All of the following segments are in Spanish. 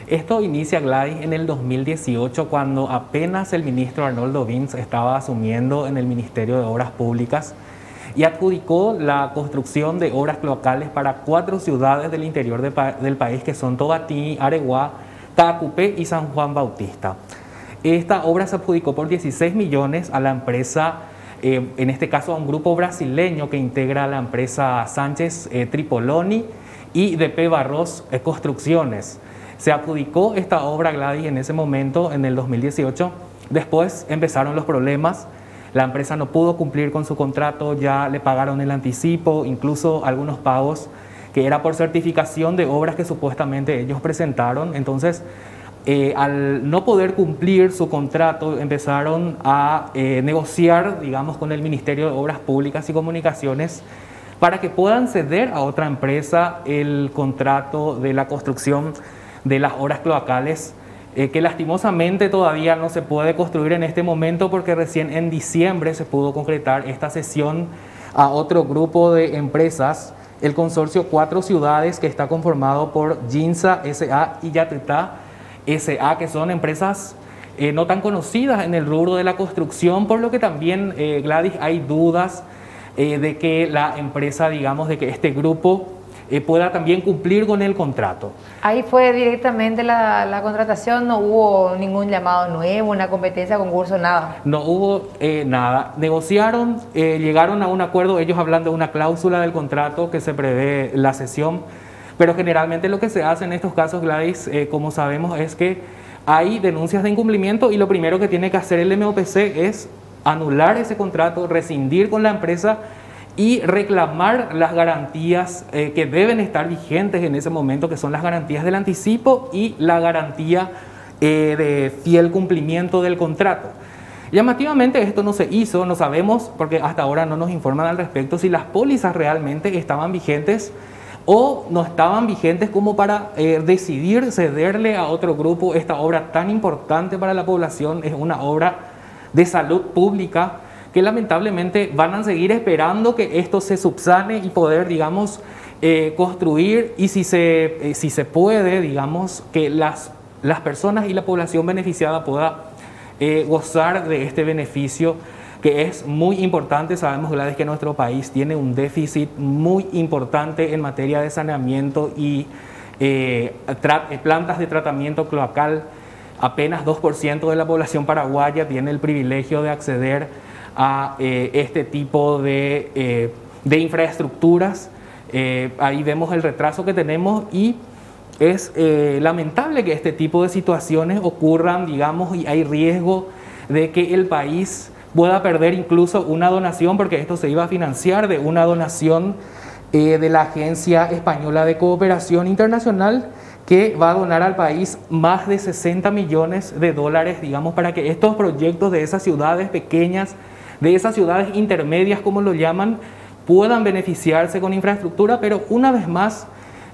Esto inicia, Gladys, en el 2018, cuando apenas el ministro Arnoldo Vince estaba asumiendo en el Ministerio de Obras Públicas y adjudicó la construcción de obras cloacales para 4 ciudades del interior del país, que son Tobatí, Areguá, Caacupé y San Juan Bautista. Esta obra se adjudicó por 16 millones a la empresa, en este caso a un grupo brasileño que integra la empresa Sánchez Tripoloni y DP Barros Construcciones. Se adjudicó esta obra, Gladys, en ese momento, en el 2018. Después empezaron los problemas. La empresa no pudo cumplir con su contrato, ya le pagaron el anticipo, incluso algunos pagos que era por certificación de obras que supuestamente ellos presentaron. Entonces, al no poder cumplir su contrato, empezaron a negociar, digamos, con el Ministerio de Obras Públicas y Comunicaciones para que puedan ceder a otra empresa el contrato de la construcción de las obras cloacales, que lastimosamente todavía no se puede construir en este momento porque recién en diciembre se pudo concretar esta cesión a otro grupo de empresas, el consorcio 4 Ciudades, que está conformado por Ginza S.A. y Yatetá S.A., que son empresas no tan conocidas en el rubro de la construcción, por lo que también, Gladys, hay dudas de que la empresa, digamos, de que este grupo pueda también cumplir con el contrato. Ahí fue directamente la contratación, no hubo ningún llamado nuevo, una competencia, concurso, nada. No hubo nada. Negociaron, llegaron a un acuerdo, ellos hablan de una cláusula del contrato que se prevé la cesión, pero generalmente lo que se hace en estos casos, Gladys, como sabemos, es que hay denuncias de incumplimiento y lo primero que tiene que hacer el MOPC es anular ese contrato, rescindir con la empresa y reclamar las garantías que deben estar vigentes en ese momento, que son las garantías del anticipo y la garantía de fiel cumplimiento del contrato. Llamativamente esto no se hizo, no sabemos, porque hasta ahora no nos informan al respecto, si las pólizas realmente estaban vigentes o no estaban vigentes como para decidir cederle a otro grupo esta obra tan importante para la población. Es una obra de salud pública que lamentablemente van a seguir esperando que esto se subsane y poder, digamos, construir, y si se puede, digamos, que las personas y la población beneficiada pueda gozar de este beneficio, que es muy importante. Sabemos, Gladys, que nuestro país tiene un déficit muy importante en materia de saneamiento y plantas de tratamiento cloacal. Apenas 2% de la población paraguaya tiene el privilegio de acceder a este tipo de infraestructuras. Ahí vemos el retraso que tenemos y es lamentable que este tipo de situaciones ocurran, digamos, y hay riesgo de que el país pueda perder incluso una donación, porque esto se iba a financiar de una donación de la Agencia Española de Cooperación Internacional, que va a donar al país más de 60 millones de dólares, digamos, para que estos proyectos de esas ciudades pequeñas, de esas ciudades intermedias, como lo llaman, puedan beneficiarse con infraestructura. Pero una vez más,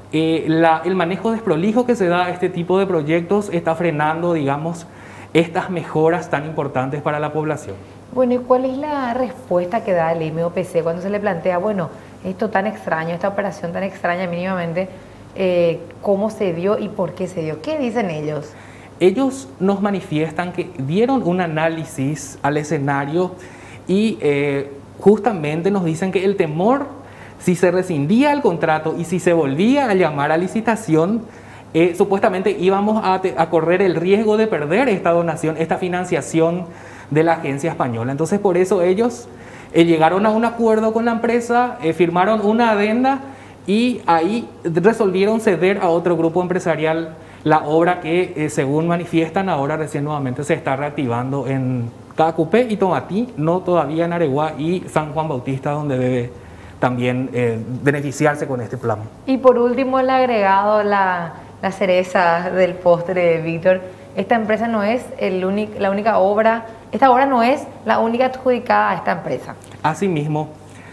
el manejo desprolijo que se da a este tipo de proyectos está frenando, digamos, estas mejoras tan importantes para la población. Bueno, ¿y cuál es la respuesta que da el MOPC cuando se le plantea, bueno, esto tan extraño, esta operación tan extraña mínimamente, cómo se dio y por qué se dio? ¿Qué dicen ellos? Ellos nos manifiestan que dieron un análisis al escenario y justamente nos dicen que el temor, si se rescindía el contrato y si se volvía a llamar a licitación, supuestamente íbamos a correr el riesgo de perder esta donación, esta financiación de la agencia española. Entonces, por eso ellos llegaron a un acuerdo con la empresa, firmaron una adenda y ahí resolvieron ceder a otro grupo empresarial la obra que, según manifiestan, ahora recién nuevamente se está reactivando en Caacupé y Tomatí, no todavía en Areguá y San Juan Bautista, donde debe también beneficiarse con este plan. Y por último, el agregado, la cereza del postre, Víctor. Esta empresa no es la única obra, esta obra no es la única adjudicada a esta empresa. Asimismo,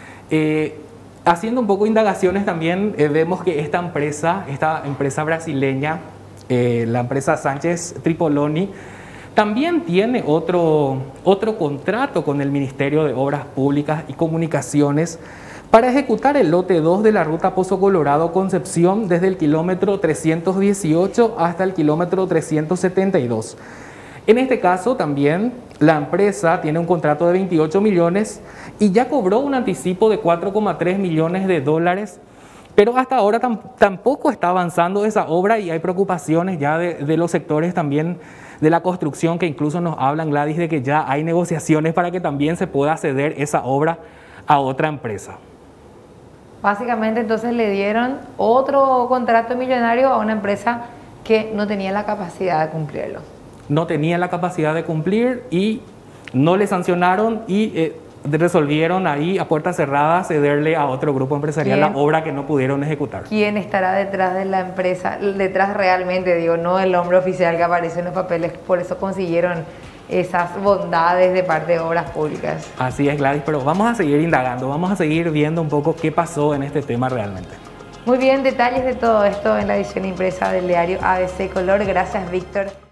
haciendo un poco de indagaciones también, vemos que esta empresa brasileña, la empresa Sánchez Tripoloni, también tiene otro contrato con el Ministerio de Obras Públicas y Comunicaciones para ejecutar el lote 2 de la ruta Pozo Colorado-Concepción desde el kilómetro 318 hasta el kilómetro 372. En este caso también la empresa tiene un contrato de 28 millones y ya cobró un anticipo de 4,3 millones de dólares, pero hasta ahora tampoco está avanzando esa obra y hay preocupaciones ya de los sectores también de la construcción, que incluso nos hablan, Gladys, de que ya hay negociaciones para que también se pueda ceder esa obra a otra empresa. Básicamente entonces le dieron otro contrato millonario a una empresa que no tenía la capacidad de cumplirlo. No tenía la capacidad de cumplir y no le sancionaron y resolvieron ahí a puerta cerrada cederle a otro grupo empresarial la obra que no pudieron ejecutar. ¿Quién estará detrás de la empresa? Detrás realmente, digo, no el nombre oficial que aparece en los papeles, por eso consiguieron esas bondades de parte de Obras Públicas. Así es, Gladys, pero vamos a seguir indagando, vamos a seguir viendo un poco qué pasó en este tema realmente. Muy bien, detalles de todo esto en la edición impresa del diario ABC Color. Gracias, Víctor.